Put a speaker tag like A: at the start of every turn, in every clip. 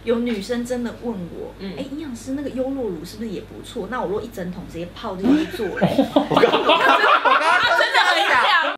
A: 有女生真的问我，哎，营养师那个优酪乳是不是也不错？那我如果一整桶直接泡进去做嘞，
B: 我刚刚
C: 真的很想。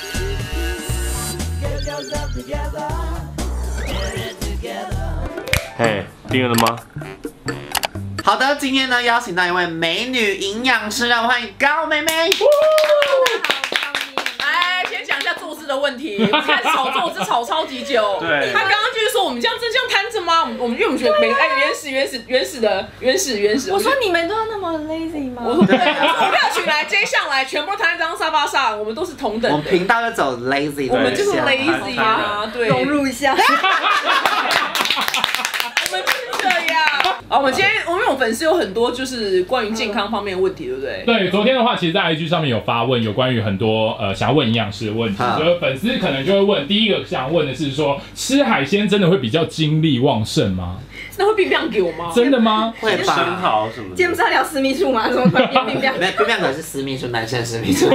D: 嘿，订阅了吗？
B: 好的，今天呢邀请到一位美女营养师，让我们欢迎高妹妹。
C: 哎，先讲一下坐姿的问题。我看吵坐姿吵超级久。
D: 对。
C: 他刚刚就是说我们这样摊着吗？因为我们觉得原始。
A: 我说你们都要那么 lazy 吗？
C: 我说对，我们要取来接上来，全部都躺在这张沙发上，我们都是同等的。
B: 我们频道就走 lazy，
C: 我们就是 lazy 啊，对，
A: 融入一下。
C: 我们就是这样。好，我们今天因为我们粉丝有很多就是关于健康方面的问题，对不对？
E: 对，昨天的话，其实，在 IG 上面有发问，有关于很多想要问营养师的问题，就是粉丝可能就会问，第一个想问的是说，吃海鲜真的会比较精力旺盛吗？
C: 那会变亮给我吗？
E: 真的吗？
B: 会吧。
D: 生蚝什么的。
A: 今天不是要聊私密处吗？怎么会变冰冰？
B: 没有，冰冰可能是私密处，男生私密处。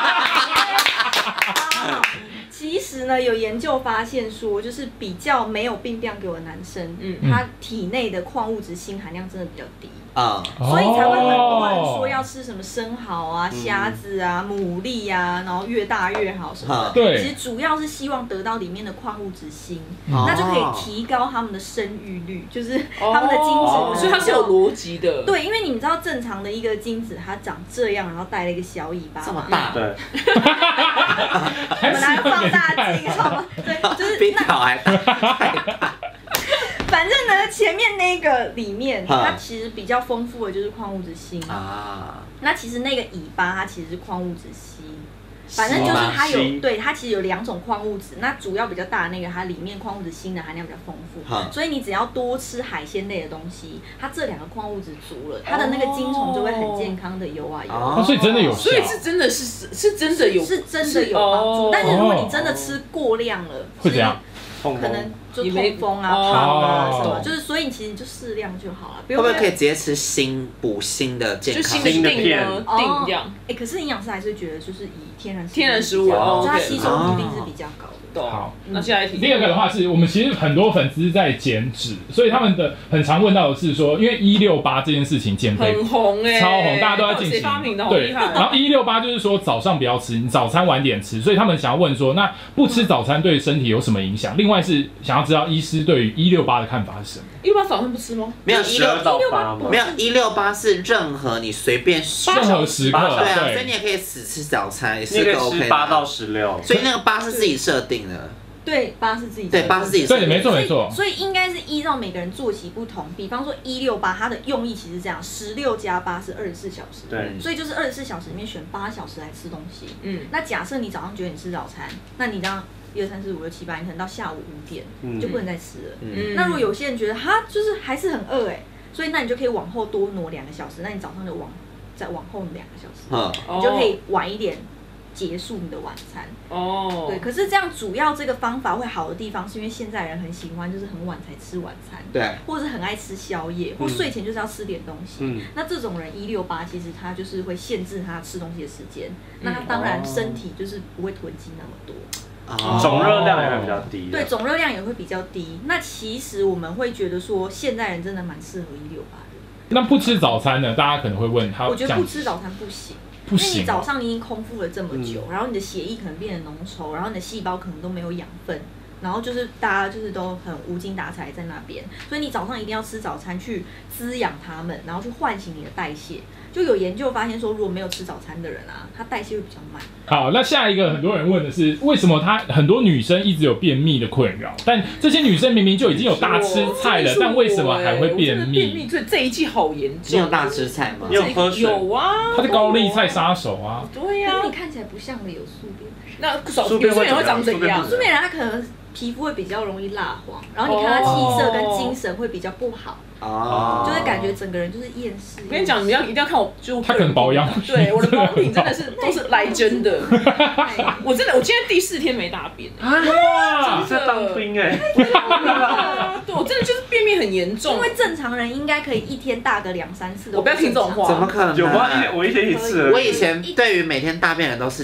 A: 其实呢，有研究发现说，就是比较没有病变给我的男生，他体内的矿物质锌含量真的比较低。所以才会很多人说要吃什么生蚝啊、虾子啊、牡蛎啊，然后越大越好什么的。
E: 对，
A: 其实主要是希望得到里面的矿物质锌，那就可以提高他们的生育率，就是他们的精子。
C: 所以它是有逻辑的。
A: 对，因为你们知道正常的一个精子它长这样，然后带了一个小尾巴，
B: 这么大。
D: 对。
A: 我们拿个放大镜，好吗？对，就是
B: 比脚还大。
A: 反正呢，前面那个里面，它其实比较丰富的就是矿物质锌啊。那其实那个尾巴它其实是矿物质硒，反正就是它有，对，它其实有2种矿物质。那主要比较大的那个，它里面矿物质锌的含量比较丰富，所以你只要多吃海鲜类的东西，它这2个矿物质足了，它的那个精虫就会很健康的游啊游。
E: 所以真的有效，
C: 所以是真的是真的有，
A: 是真的有帮助。但是如果你真的吃过量了，
E: 会怎样？
A: 可能就痛风啊、胖啊什么，就是所以你其实就适量就好了。
B: 会不会可以直接吃锌补锌的健康？
C: 就锌的片定这样。
A: 可是营养师还是觉得就是以天然
C: 食物，
A: 它吸收比例是比较高的。
E: 好，
C: 那下一题。
E: 第2个的话是我们其实很多粉丝在减脂，所以他们的很常问到的是说，因为168这件事情减肥
C: 很红
E: 超红，大家都在进行。对，然后168就是说早上不要吃，你早餐晚点吃，所以他们想要问说，那不吃早餐对身体有什么影响？另外是想要知道医师对于168的看法是什么
C: ？168早上不吃吗？
B: 没有
D: 168，
B: 没有168是任何你随便
E: 任何时刻，
B: 对啊，所以你也可以死吃早餐，也是个 OK 的。
D: 8到16，
B: 所以那个8是自己设定的。
A: 对，8是自己。
B: 对，8是自己设定的。
E: 对，没错。
A: 所以应该是依照每个人作息不同，比方说168，它的用意其实这样，16加8是24小时。
D: 对。
A: 所以就是24小时里面选8小时来吃东西。那假设你早上9点吃早餐，那你这样1、2、3、4、5、6、7、8，你可能到下午5点就不能再吃了。那如果有些人觉得他就是还是很饿所以那你就可以往后多挪2个小时，那你早上就再往后2个小时，你就可以晚一点结束你的晚餐。对。可是这样主要这个方法会好的地方，是因为现在人很喜欢就是很晚才吃晚餐，
B: 对，
A: 或者是很爱吃宵夜，或睡前就是要吃点东西。那这种人168其实他就是会限制他吃东西的时间，那他当然身体就是不会囤积那么多。
D: 总热量也会比较低。
A: 对，总热量也会比较低。那其实我们会觉得说，现在人真的蛮适合168的。
E: 那不吃早餐呢？大家可能会问他，
A: 我觉得不吃早餐不行。因为你早上你已经空腹了这么久，然后你的血液可能变得浓稠，然后你的细胞可能都没有养分，然后就是大家就是都很无精打采在那边，所以你早上一定要吃早餐去滋养它们，然后去唤醒你的代谢。就有研究发现说，如果没有吃早餐的人啊，他代谢会比较慢。
E: 好，那下一个很多人问的是，为什么很多女生一直有便秘的困扰？但这些女生明明就已经有大吃菜了，但为什么还会便秘？
C: 这一季好严重。
B: 你有大吃菜吗？
D: 你有喝水？
C: 有啊，
E: 他是高丽菜杀手啊。
A: 对呀，你看起来不像个有宿便的人。
C: 那宿便会长怎样？
A: 宿便人他可能皮肤会比较容易蜡黄，然后你看他气色跟精神会比较不好。就是感觉整个人就是厌世。
C: 我跟你讲，你一定要看我，就
E: 他可能保养，
C: 对我的保养品真的是都是来真的。我今天第4天没大便。
D: 哇，你在当兵
C: 对，我真的就是便秘很严重。
A: 因为正常人应该可以1天大个2、3次的。
C: 我不要听这种话。
B: 怎么可能？
D: 有吗？我1天1次。
B: 我以前对于每天大便的都是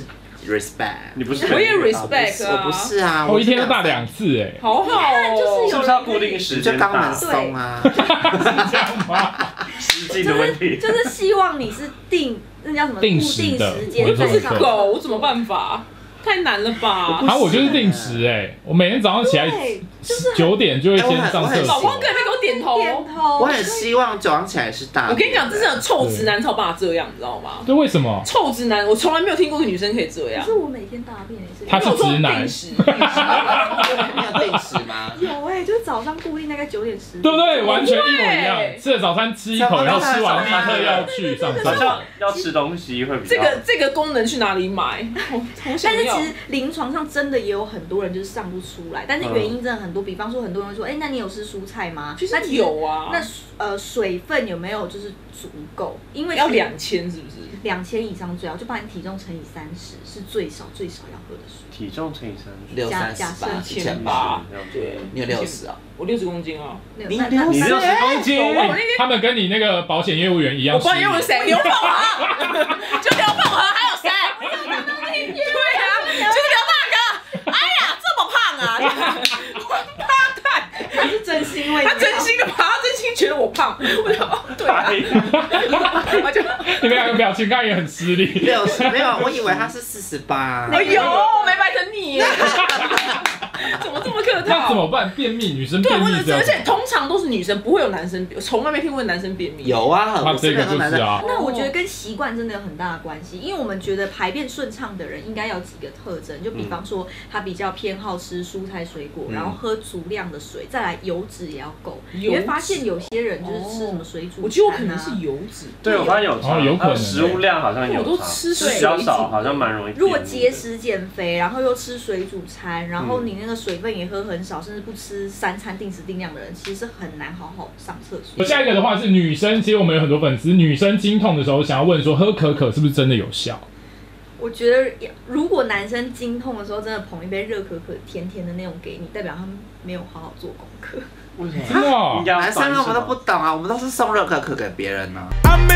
B: respect。
D: 你不是？
C: 我也 respect 啊。
B: 我不是啊，
E: 我一天都大2次哎，
C: 好好哦。
A: 就是
D: 是不是要固定时间
B: 就肛门
D: 打？
B: 松啊，
E: 是这样吗？
D: 实际的问题
A: 就是希望你是那叫什么
E: 定
A: 固定
E: 时的
A: 时间
E: 我
C: 就是
A: 在上。
C: 狗，我怎么办法？太难了吧？
E: 啊，我就是定时哎，我每天早上起来
A: 对，就是
E: 9点就会先上厕
C: 老
E: 所。
C: 公可以给我点头。
A: 点头。
B: 我很希望早上起来是大。
C: 我跟你讲，这是臭直男才有办法这样，你知道吗？
E: 这为什么？
C: 臭直男，我从来没有听过一个女生可以这样
A: 可。是我每天大便也是。
E: 他是直男
C: 定时
B: 没有定时吗？
A: 有就是早上固定大概9点10点。
E: 对不对？完全一模一样。
C: 对
E: 吃了早餐吃一口，然后吃完立刻要去上厕所。
D: 好像要吃东西会比较。
C: 这个功能去哪里买？
A: 但是其实临床上真的也有很多人就是上不出来，但是原因真的很多。比方说很多人会说，那你有吃蔬菜吗？
C: 其实
A: 那其实
C: 有啊。
A: 那水分有没有就是足够？因为
C: 要2000是不是
A: ？2000以上最好，就把你体重乘以30是最少要喝的水。
D: 体重乘以30，
B: 638，1800。
C: 对，
B: 你有60啊？
C: 我60公斤啊。
A: 你
D: 你60公斤，
E: 他们跟你那个保险业务员一样。
C: 我保险业务员谁？刘凤和，就刘凤和，还有谁？对啊，就是刘大哥。哎呀，这么胖啊！
A: 他是真心为
C: 他真心的吧？他真心觉得我胖。我就对啊。我就
E: 你们两个表情看也很失礼。
B: 60没有，我以为他是48。
C: 哎呦，没白等你耶。怎么这么客套？
E: 那怎么办？便秘，女生
C: 对，
E: 便秘这样。
C: 而且通常都是女生，不会有男生，从来没听过男生便秘。
B: 有啊，
E: 他这个就是啊。
A: 那我觉得跟习惯真的有很大的关系，因为我们觉得排便顺畅的人应该有几个特征，就比方说他比较偏好吃蔬菜水果，然后喝足量的水，再来油脂也要够。你会发现有些人就是吃什么水煮餐啊，
C: 我觉得我可能是油脂。
D: 对，我发现有差，
E: 有可能
D: 食物量好像有差，
C: 我都吃
D: 比较少，好像蛮容易。
A: 如果节食减肥，然后又吃水煮餐，然后你那个水分也喝很少，甚至不吃3餐定时定量的人，其实是很难好好上厕所。
E: 下一个的话是女生，其实我们有很多粉丝，女生经痛的时候想要问说，喝可可是不是真的有效？
A: 我觉得如果男生经痛的时候真的捧一杯热可可甜甜的那种给你，代表他们没有好好做功课。
D: 为什么？
E: 真的哦？
B: 男生我们都不懂啊，我们都是送热可可给别人呢。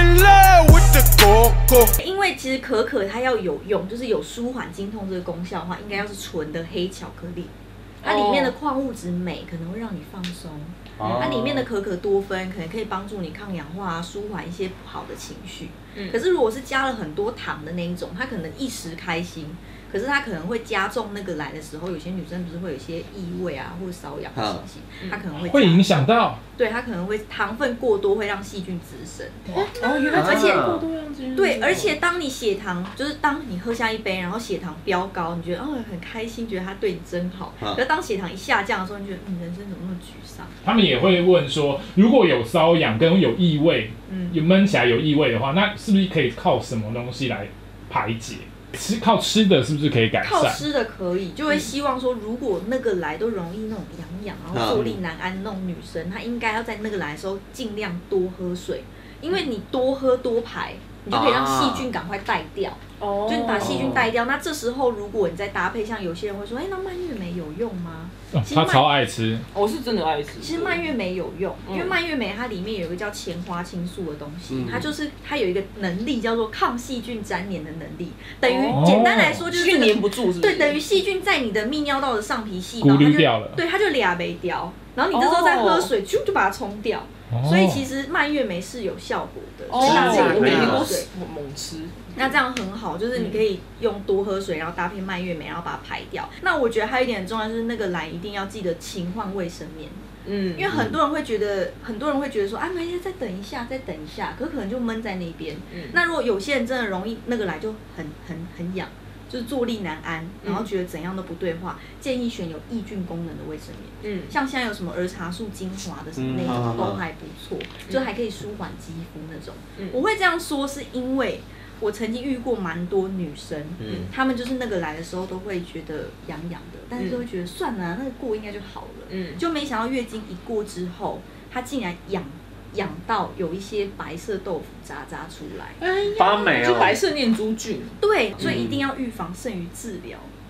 A: 因为其实可可它要有用，就是有舒缓经痛这个功效的话，应该要是纯的黑巧克力。它里面的矿物质镁可能会让你放松，它里面的可可多酚可能可以帮助你抗氧化，舒缓一些不好的情绪。可是如果是加了很多糖的那一种，它可能一时开心，可是它可能会加重那个来的时候，有些女生不是会有一些异味啊，或者瘙痒的情形，它可能会
E: 影响到。
A: 对，它可能会糖分过多会让细菌滋生。
C: 原来
A: 而且
C: 过多让细菌。
A: 对，而且当你血糖就是当你喝下一杯，然后血糖飙高，你觉得很开心，觉得它对你真好。可是当血糖一下降的时候，你觉得人生怎么那么沮丧？
E: 他们也会问说，如果有瘙痒跟有异味，有闷起来有异味的话，那是不是可以靠什么东西来排解？靠吃的是不是可以改善？
A: 靠吃的可以，就会希望说，如果那个来都容易那种痒，然后坐立难安那种女生，她应该要在那个来的时候尽量多喝水，因为你多喝多排，你就可以让细菌赶快带掉。就你把细菌带掉，那这时候如果你再搭配，像有些人会说，那蔓越莓有用吗？
E: 他超爱吃，
C: 我是真的爱吃。
A: 其实蔓越莓有用，因为蔓越莓它里面有一个叫前花青素的东西，它有一个能力叫做抗细菌粘连的能力，等于简单来说就是
C: 粘不住，
A: 对，等于细菌在你的泌尿道的上皮细
E: 胞
A: 它就俩没掉，然后你这时候再喝水，就把它冲掉。所以其实蔓越莓是有效果的，所以大家可以多喝水，
C: 猛吃。
A: 那这样很好，就是你可以用多喝水，然后搭配蔓越莓，然后把它排掉。那我觉得还有一点很重要，就是那个来一定要记得勤换卫生棉。因为很多人会觉得说，没事，再等一下，可能就闷在那边。那如果有些人真的容易那个来就很痒，就是坐立难安，然后觉得怎样都不对的话，建议选有抑菌功能的卫生棉。像现在有什么儿茶素精华的什么那种都还不错，就还可以舒缓肌肤那种。我会这样说是因为我曾经遇过蛮多女生，她们就是那个来的时候都会觉得痒痒的，但是都会觉得算了，那个过应该就好了。就没想到月经一过之后，她竟然痒到有一些白色豆腐渣出来，
D: 发霉哦，
C: 就白色念珠菌。
A: 对，所以一定要预防胜于治疗。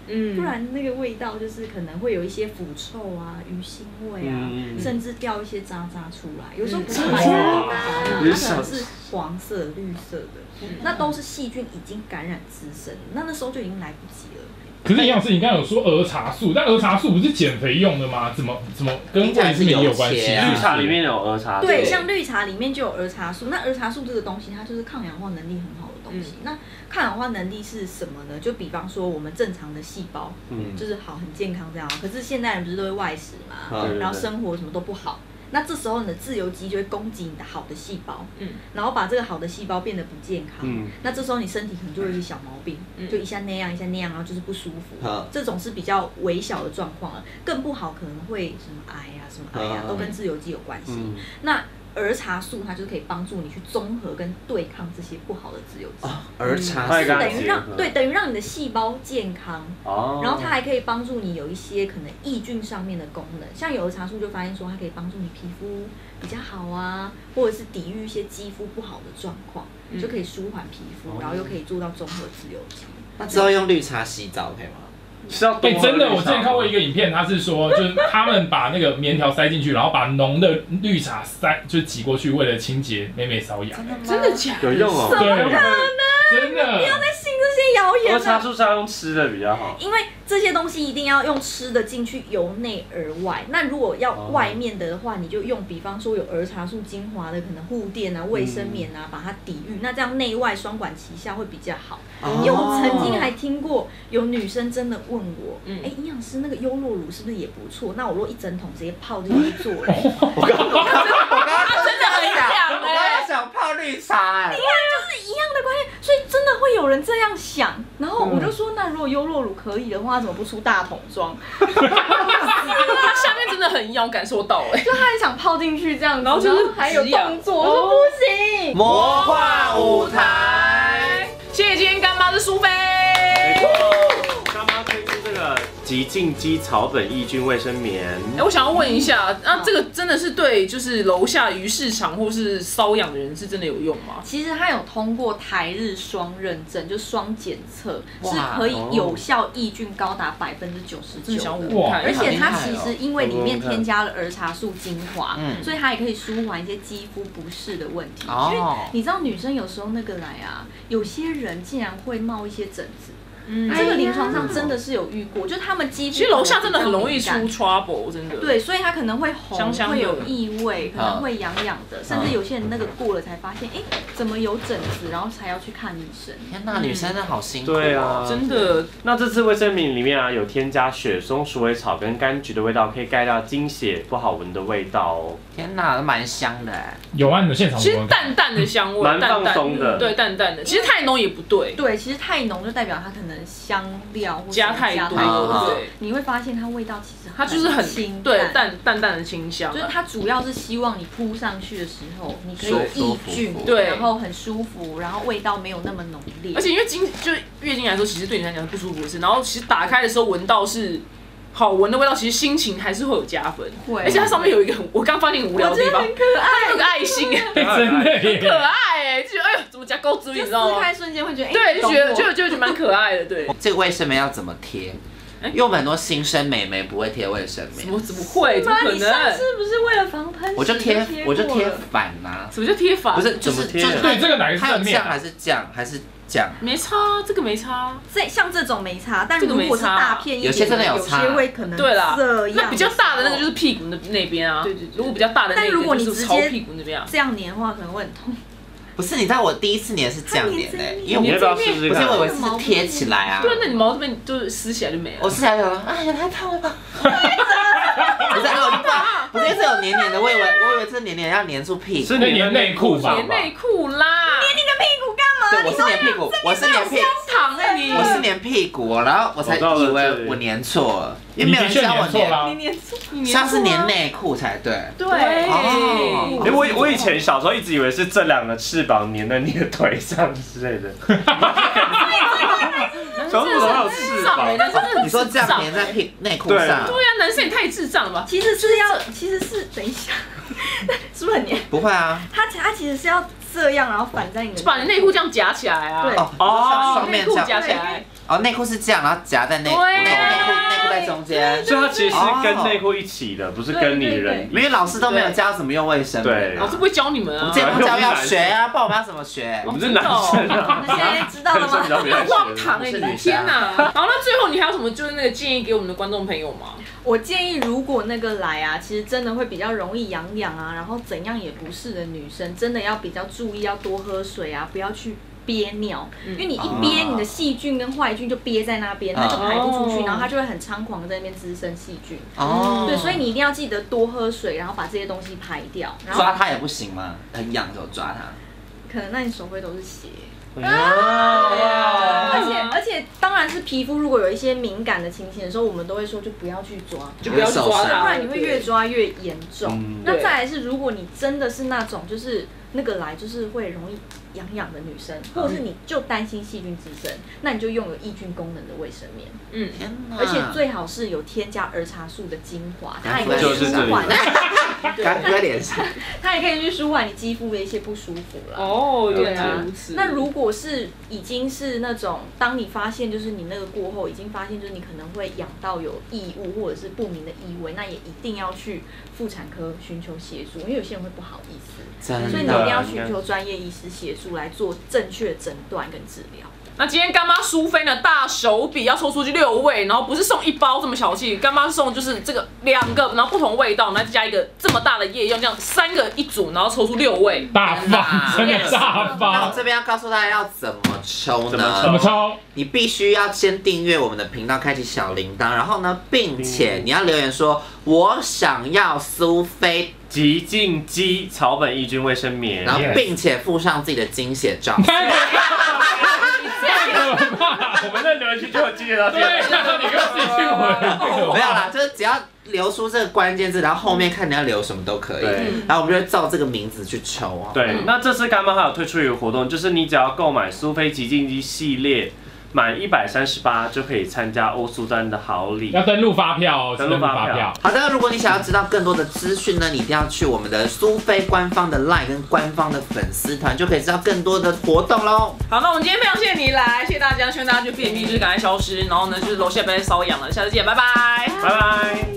A: 不然那个味道就是可能会有一些腐臭啊、鱼腥味啊，甚至掉一些渣渣出来。有时候不是白色的，它可能是黄色、绿色的，那都是细菌已经感染滋生，那时候就已经来不及了。
E: 可是营养师，你刚刚有说儿茶素，但儿茶素不是减肥用的吗？怎么跟维生素也有关系？
D: 绿茶里面有儿茶素，
A: 对，像绿茶里面就有儿茶素。那儿茶素这个东西，它就是抗氧化能力很好的东西。那抗氧化能力是什么呢？就比方说我们正常的细胞，就是好很健康这样。可是现代人不是都会外食嘛，然后生活什么都不好。那这时候你的自由基就会攻击你的好的细胞，然后把这个好的细胞变得不健康，那这时候你身体可能就会有一些小毛病，就一下那样一下那样，然后就是不舒服，这种是比较微小的状况了。更不好可能会什么癌啊什么癌啊，都跟自由基有关系。那儿茶素它就是可以帮助你去综合跟对抗这些不好的自由基。
B: 儿茶
A: 素等于让你的细胞健康，然后它还可以帮助你有一些可能抑菌上面的功能。像有儿茶素就发现说它可以帮助你皮肤比较好啊，或者是抵御一些肌肤不好的状况，就可以舒缓皮肤，然后又可以做到综合自由基。
B: 那之后用绿茶洗澡可以吗？
E: 真的，我之前看过一个影片，他是说，就是他们把那个棉条塞进去，然后把浓的绿茶就挤过去，为了清洁妹妹瘙痒。
C: 真的假的？
D: 有用哦。
A: 怎么可能？
E: 真的。
A: 不要再信这些谣言了。
D: 儿茶素是要用吃的比较好，
A: 因为这些东西一定要用吃的进去，由内而外。那如果要外面的话，你就用，比方说有儿茶素精华的，可能护垫啊、卫生棉啊，把它抵御。那这样内外双管齐下会比较好。因为我曾经还听过有女生真的问我，营养师那个优酪乳是不是也不错？那我如果一整桶直接泡进去做嘞？
B: 我刚刚
C: 真的很想
B: 我刚刚想泡绿茶
A: 你看就是一样的观念，所以真的会有人这样想。然后我就说，那如果优酪乳可以的话，怎么不出大桶装？
C: 它下面真的很硬，我感受到
A: 就他很想泡进去这样，
C: 然后就是
A: 还有动作，我说不行。
B: 魔幻舞台，
C: 谢谢今天干妈的苏菲。
D: 干妈推出这个极净肌草本抑菌卫生棉。
C: 我想要问一下，那这个真的是对就是楼下鱼市场或是瘙痒的人是真的有用吗？
A: 其实它有通过台日双认证，就双检测，是可以有效抑菌高达99%的。而且它其实因为里面添加了儿茶素精华，所以它也可以舒缓一些肌肤不适的问题。因为你知道女生有时候那个来啊，有些人竟然会冒一些疹子。这个临床上真的是有遇过，就他们肌肤
C: 其实楼下真的很容易出 trouble， 真的。
A: 对，所以它可能会红，
C: 香香的
A: 会有异味，可能会痒痒的，甚至有些人那个过了才发现，怎么有疹子，然后才要去看医生。
B: 天哪，女生真的好辛苦。
D: 对啊，
C: 真的。
D: 那这次卫生棉里面啊，有添加雪松、鼠尾草跟柑橘的味道，可以盖掉经血不好闻的味道哦。
B: 天哪，蛮香的哎。
E: 有啊，你们现场
C: 其实淡淡的香味，
D: 蛮放松的，
C: 对，淡淡的。其实太浓也不对。
A: 对，其实太浓就代表它可能香料或
C: 加太多，
A: 对，你会发现它味道其实
C: 它就是很
A: 清
C: 对淡的清香，
A: 就是它主要是希望你铺上去的时候，你可以抑菌，
C: 对，
A: 然后很舒服，然后味道没有那么浓烈。
C: 而且因为就月经来说，其实对你来讲是不舒服的事，然后其实打开的时候闻到是好闻的味道，其实心情还是会有加分。
A: 会，
C: 而且它上面有一个我刚发现很无聊的地方，
A: 很可爱，
C: 有个爱心，
E: 真的很
C: 可爱就哎呦，怎么加钩子，你知道吗？
A: 撕开瞬间会觉得，
C: 对，就觉得蛮可爱的，对。
B: 这个卫生棉要怎么贴？因为我们很多新生美眉不会贴卫生棉。
C: 怎么会？怎么可能？
A: 你上次不是为了防喷？
B: 我就贴反呐。
C: 什么叫贴反？
B: 不是，就是
E: 对这个哪个是正面？
B: 还是这样？还是这样？
C: 没差，这个没差。
A: 像这种没差，但如果是大片一点，
B: 有些真的有差，
A: 有些会可能
C: 对啦。
A: 这样。
C: 那比较大的那个就是屁股那边啊。对。如果比较大的那个就是朝屁股那边啊。
A: 这样粘的话可能会很痛。
B: 不是，你知道我第一次粘是这样粘的，因为
D: 你要不要试试看？
B: 不是，我以为是贴起来啊。
C: 对，那你毛这边就是撕起来就没了。
B: 我撕起来就哎呀，太痛了吧！不是，不是，是有黏黏的，我以为这黏黏要黏住屁股，
D: 是黏内裤吧？
C: 黏内裤啦，
A: 黏你的屁股干嘛？
B: 对，我是黏屁股，我是黏屁股，我是黏屁股，然后我才以为我黏错了，因为没有人教我
A: 黏，你黏错，
B: 像是黏内裤才对。
A: 对。
D: 我以前小时候一直以为是这两个翅膀粘在你的腿上之类的。小时候都有翅膀，
B: 你说这样粘在内裤上？对
C: 啊，男生也太智障了吧？
A: 其实是等一下，是不是很黏？
B: 不会啊，
A: 它其实是要这样，然后反在你的，
C: 把你内裤这样夹起来啊。
A: 对，
B: 双面
C: 内裤夹起来。
B: 哦，内裤是这样，然后夹在内裤在中间，
D: 所以它其实是跟内裤一起的，不是跟你人。
B: 因为老师都没有教怎么用卫生棉，
C: 老师不会教你们啊。
B: 我们健康教育要学啊，不然我们要怎么学？
D: 我们是男生啊，
A: 那现在知道了吗？
C: 荒唐哎！天哪！好，那最后你还有什么就是那个建议给我们的观众朋友吗？
A: 我建议，如果那个来啊，其实真的会比较容易痒痒啊，然后怎样也不是的女生，真的要比较注意，要多喝水啊，不要去憋尿，因为你一憋，你的细菌跟坏菌就憋在那边，它就排不出去，然后它就会很猖狂的在那边滋生细菌。对，所以你一定要记得多喝水，然后把这些东西排掉。
B: 抓它也不行吗？很痒就抓它。
A: 可能那你手会都是血。而且当然是皮肤如果有一些敏感的情形的时候，我们都会说就不要去抓，
C: 就不要去抓它，
A: 不然你会越抓越严重。那再来是，如果你真的是那种就是那个来就是会容易痒痒的女生，或者是你就担心细菌滋生，那你就用有抑菌功能的卫生棉。而且最好是有添加儿茶素的精华，它也可以舒缓。
B: 干在脸上，
A: 它也可以去舒缓你肌肤的一些不舒服了。
C: 哦，原来如此。
A: 那如果是已经是那种，当你发现就是你那个过后，已经发现就是你可能会痒到有异物或者是不明的异味，那也一定要去妇产科寻求协助，因为有些人会不好意思，所以你一定要寻求专业医师协助来做正确诊断跟治疗。
C: 那今天干妈苏菲呢，大手笔要抽出去6位，然后不是送1包这么小气，干妈送就是这个2个，然后不同味道，然后再加一个这么大的夜用，这样3个一组，然后抽出6位，
E: 大方，真的大方。
B: 那我这边要告诉大家要怎么抽呢？
E: 怎么抽？
B: 你必须要先订阅我们的频道，开启小铃铛，然后呢，并且你要留言说我想要苏菲
D: 极净肌草本抑菌卫生棉，
B: 然后并且附上自己的精血照。
D: 我们在留言区就有记得到这个。
E: 对，你跟自己去回。
B: 没有啦，就是只要留出这个关键字，然后后面看你要留什么都可以。然后我们就会照这个名字去抽啊。
D: 对，那这次干妈还有推出一个活动，就是你只要购买苏菲极净肌系列。满138就可以参加欧苏丹的好礼，
E: 要登录发票哦，登录发票。
B: 好的，如果你想要知道更多的资讯呢，你一定要去我们的苏菲官方的 LINE 跟官方的粉丝团，就可以知道更多的活动喽。
C: 好，那我们今天非常谢谢你来，谢谢大家，希望大家就便秘就是赶快消失，然后呢就是楼下不要再瘙痒了，下次见，拜拜，
D: 拜拜。